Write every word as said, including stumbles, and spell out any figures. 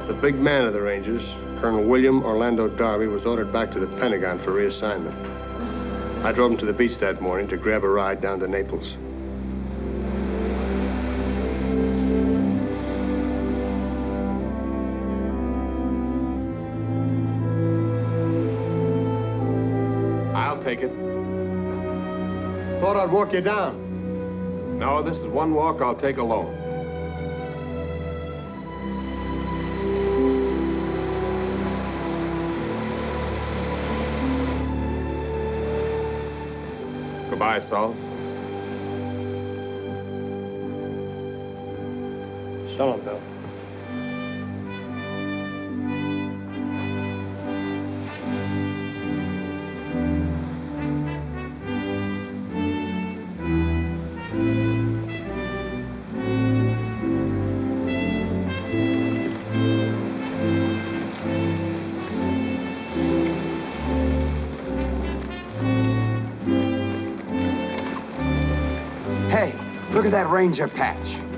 The big man of the Rangers, Colonel William Orlando Darby, was ordered back to the Pentagon for reassignment. I drove him to the beach that morning to grab a ride down to Naples. I'll take it. Thought I'd walk you down. No, this is one walk I'll take alone. Goodbye, Saul. So long, Bill. Hey, look at that Ranger patch.